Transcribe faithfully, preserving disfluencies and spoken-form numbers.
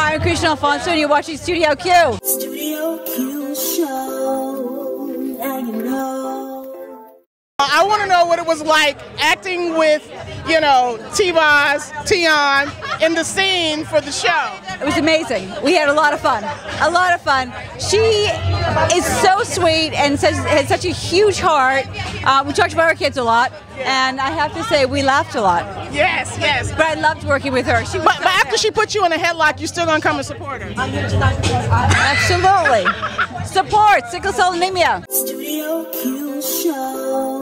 I'm Kristian Alfonso, and you're watching Studio Q. Studio Q show, and you know. I want to know what it was like acting with, you know, T-Boz, Tion in the scene for the show. It was amazing. We had a lot of fun. A lot of fun. She is so sweet and says, has such a huge heart. Uh, we talked about our kids a lot, and I have to say we laughed a lot. Yes, yes. But I loved working with her. She was But, so but after nice. she put you in a headlock, you still gonna come and support her? Absolutely. Support sickle cell anemia. Studio Q show.